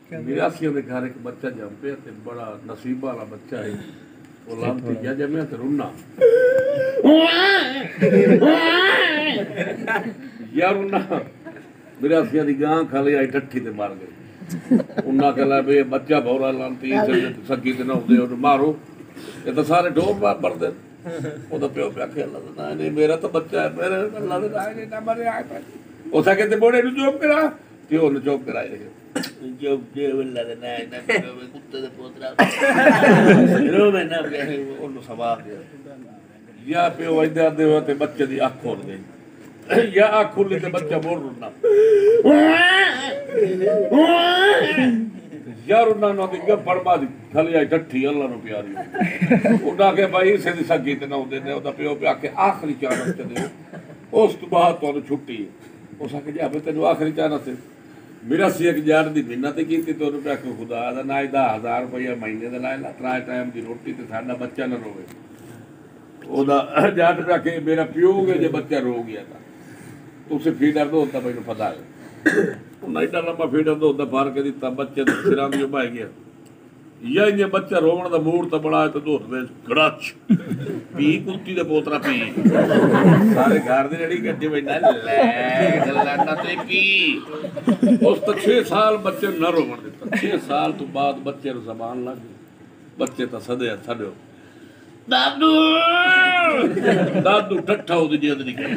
82 के घर एक बच्चा जम पे ते बड़ा नसीब वाला बच्चा है वो लांती क्या जमे ते रुन्ना यार रुन्ना 82 दी गां खा ली आई ठट्ठी ते मार गई उन्ना कहला बे बच्चा भौरा लांती सगी ते ना होंदे मारो ये तो सारे ढोल भर दे ओदा प्यो पे आखे अल्लाह दा नहीं मेरा तो बच्चा है मेरे अल्लाह दा ना मरे आए पे ओ सके ते बोड़े नु चुप करा प्यो ने चुप कराए जो जे अल्लाह दा ना कुत्ते दे पोतरा रो मैं ना ओनु सवाल दे या प्यो वैदा दे ते बच्चे दी आंख खोल गई या आंख खुली ते बच्चा बोल रुना यार उन्होंने क्या फरमा दी थली आई ठट्ठी अल्लाह नु प्यारी उन्हें के भाई इसे दी सगी ते ना होंदे ने ओदा प्यो पे आके आखिरी चानस ते दे उस तो बाद तो छुट्टी उस आके जा बे तेनु आखिरी चानस मेरा सी एक जार दी मिन्नत कीती तो पे आके खुदा दा ना 10,000 रुपया महीने दा लायला त्राय टाइम दी रोटी ते साडा बच्चा ना रोवे ओदा जाट पे आके मेरा प्यो के जे बच्चा रो गया था तो उसे फीडर दो होता मैनू पता है नाइटा लंबा फीडर दो होता फार के दिता बच्चे दे सिरां दी भाई गया या ये बच्चा रोवण दा मूड तो बड़ा है तो दोस्त दे गड़च पी कुत्ती दे पोतरा पी सारे घर दे रेडी गड्डी बैठा ले गल्लाना ते पी उस तो 6 साल बच्चे न रोवण दिता 6 साल तो बाद बच्चे नु जबान लग गई बच्चे तो सदे छड्यो दादू दादू ठट्ठा होदी जेद निकली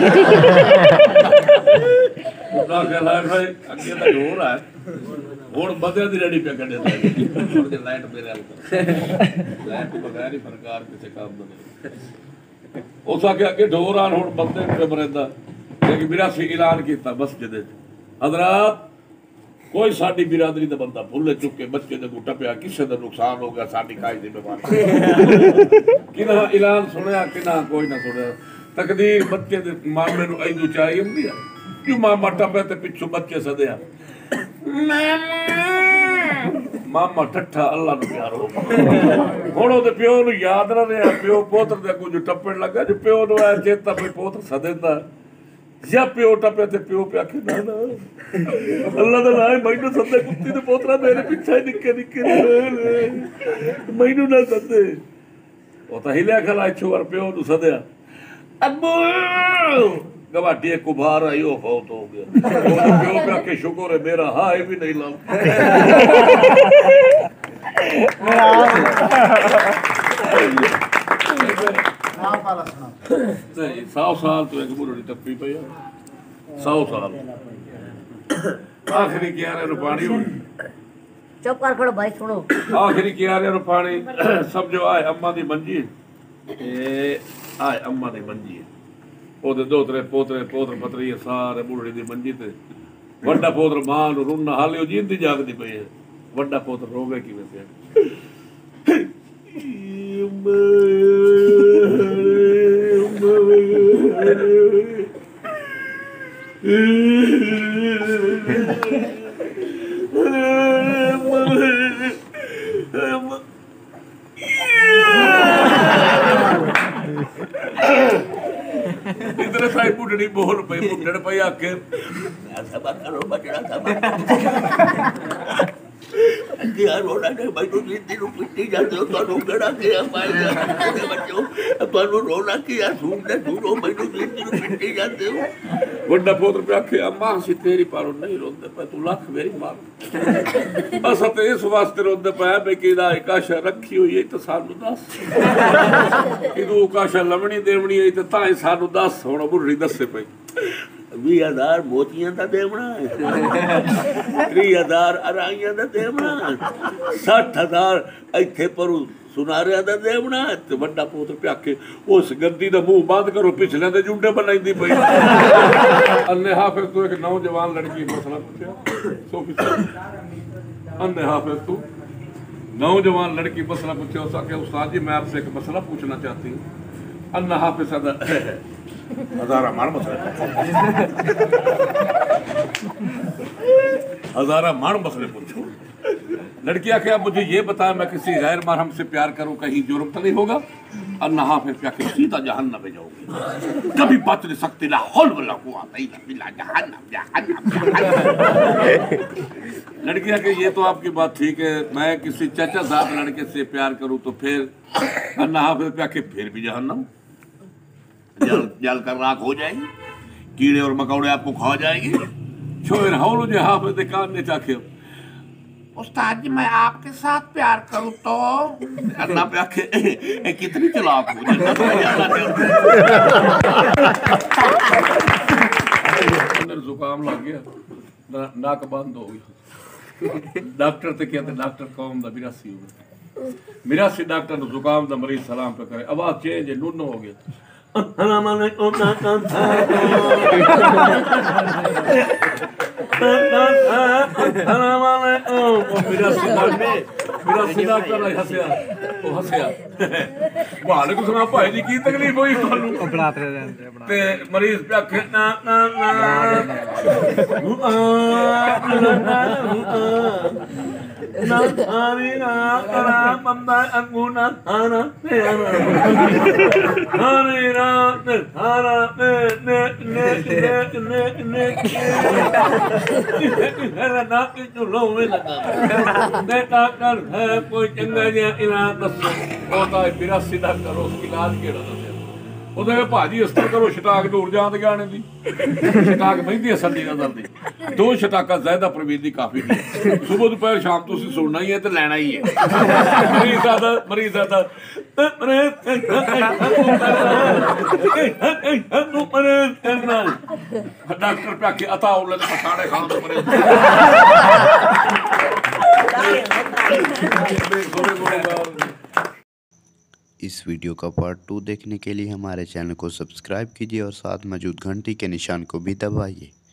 उड़ा के भाई अगे तो ढोर है हुण बदे दी रेडी पे कढे थे लाइट मेरे हाल कर लाइट तो बगैर ही सरकार किसे काम दा नहीं उस आके अगे ढोर आन हुण बंदे पे मरेंदा लेकिन बिरासी ऐलान कीता मस्जिद हजरात कोई साडी बिरादरी दा बंदा भुल्ले चुके बच्चे दे गुटा पे किसे दा नुकसान हो गया साडी खाई दी बीमारी किना ऐलान सुनया किना कोई ना सुनया तकदीर बच्चे दे मामे नु ऐदू चाहिए हुंदी है क्यों मामा टपे ते पिछू बच्चे सदया मामा ठट्ठा अल्लाह नु प्यारो हुण ओदे प्यो नु याद ना रहा प्यो पोतर दे कुछ टप्पण लगा जो प्यो नु आ चेता पे पोतर सदेंदा या प्यो टपे ते प्यो पे आखे ना ना अल्लाह दा नाम मैनू सदे कुत्ती दे पोतरा मेरे पीछे निक्के निक्के मैनू ना सदे ओ ता हिलिया खला छुवर प्यो नु सदया अब्बू गवाटी एक कुभार आई ओ फौत हो गया प्यो पे आके शुक्र है मेरा हाय भी नहीं लाऊं नहीं 100 साल तो एक बुढ़ी टप्पी पई 100 साल आखिरी क्यारे नु पानी चुप कर खड़ो भाई सुनो आखिरी क्यारे नु पानी समझो आए अम्मा दी मंजी ए आए अम्मा दी मंजी ओदे दो त्रे पोतरे पोतर पतरी सारे बुढ़ी दी मंजी ते वड्डा पोतर मां नु रुन्ना हालियो जींदी जागदी पई है वड्डा पोतर रोवे किवें पे इतने साई बुढ़ड़ी बोल पई बुढ़ड़ पई आके सब करो बचड़ा सब यार रोना नहीं भाई तो जिंदगी नु पिट्टी जाते हो तो गड़ा के पाए जाते बच्चों अपन रोना किया सुनने सुनो भाई तो जिंदगी नु पिट्टी जाते हो बड़ा पोतर पे आखे अम्मा सी तेरी पारो नहीं रोंदे पे तू लख मेरी मां बस ते इस वास्ते रोंदे पे बे कीदा काशा रखी हुई है तो सानू दस किदू काशा लवणी देवणी है तो ताई सानू दस हुण बुढ़ी दसे पई 20,000 मोतियां दा देवना 30,000 अराइयां दा देवना 60,000 इत्थे परू सुनारिया दा देवना ते वड्डा पोतर पे आखे उस गद्दी दा मुंह बंद करो पिछले दे जुंडे बनाईंदी पई अन्ने हाफिज तू एक नौजवान लड़की मसला पूछया सोफी अन्ने हाफिज तू नौजवान लड़की मसला पूछया उस आखे उस्ताद जी मैं आपसे एक मसला पूछना चाहती हूँ अन्ना हाफिज दा हजारा मान मसले हजारा मान मसले पूछो लड़की आके अब मुझे ये बताया मैं किसी गैर महरम से प्यार करूं कहीं जुर्म तो नहीं होगा अन्ना हाफिज क्या कि सीधा जहन्नम में जाओगी कभी बच नहीं सकती ला हौल वला कुव्वत इल्ला बिल्लाह जहन्नम जहन्नम लड़कियां कि ये तो आपकी बात ठीक है, मैं किसी चाचा साहब लड़के से प्यार करूं तो फिर अन्ना हाफिज पे आके फिर भी जहन्नम जल कर राख हो जाएगी, कीड़े और मकौड़े आपको खा जाएंगे। छोर हाउल जो हाफिज दे कान ने चाखे उस्ताद जी मैं आपके साथ प्यार करूं तो अन्ना पे आके कितनी चालाक हो अंदर जुकाम लग गया, नाक बंद हो गया। डॉक्टर ते कहते डॉक्टर कौम दा 82 हो गया, 82 डॉक्टर नु जुकाम दा मरीज सलाम पे करे, आवाज चेंज है, नुनो हो गया। अस्सलाम वालेकुम मेरा डॉक्टर हंसया, वो हंसया वालेकुम सलाम भाई जी की तकलीफ हुई थानू ते मरीज पे आखे ना ना ना आरी ना करा बंदा अंगूना थाना आरी ना थाना ने ना कि चुलो में लगा ने डॉक्टर है कोई चंगा जिहा इलाज दसो। होता है 82 डॉक्टर उसकी इलाज केड़ा दसे ਉਹਦੇ ਭਾਜੀ ਇਸ ਤਰ੍ਹਾਂ ਕਰੋ ਸ਼ਟਾਕ ਦੂਰ ਜਾਣ ਗਾਣੇ ਦੀ ਸ਼ਟਾਕ ਬੈਂਦੀ ਅਸਲ ਦੀ ਨਜ਼ਰ ਦੀ 2 ਸ਼ਟਾਕਾਂ ਜ਼ਾਇਦਾ ਪ੍ਰਵੀਨ ਦੀ ਕਾਫੀ ਨੇ ਸਵੇਰ ਦੁਪਹਿਰ ਸ਼ਾਮ ਤੁਸੀਂ ਸੁਣਨਾ ਹੀ ਹੈ ਤੇ ਲੈਣਾ ਹੀ ਹੈ। ਮਰੀਜ਼ ਆਦਾ ਡਾਕਟਰ ਪਿਆ ਕੇ ਅਤਾ ਉਹਲੇ ਪਛਾੜੇ ਖਾਣ ਤੋਂ ਪਰੇ इस वीडियो का पार्ट 2 देखने के लिए हमारे चैनल को सब्सक्राइब कीजिए और साथ मौजूद घंटी के निशान को भी दबाइए।